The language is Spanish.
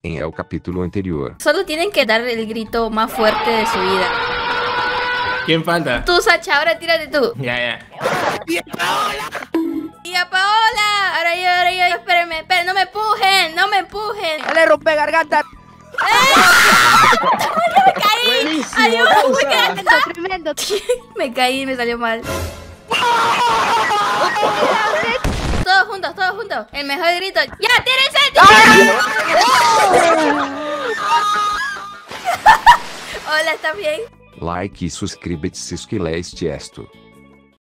en el capítulo anterior. Solo tienen que dar el grito más fuerte de su vida. ¿Quién falta? Tú, Sacha, ahora tírate tú. Ya. ¡Tía Paola! Ahora yo, espérenme, no me empujen, no me empujen. Le rompe garganta. ¡Me caí! Buenísimo, ¡Ayuda! pausa. Tremendo. Me caí, me salió mal. Todos juntos. El mejor grito. ¡Ya, tírense! Hola, ¿estás bien? Like e suscríbete se esquileste esto.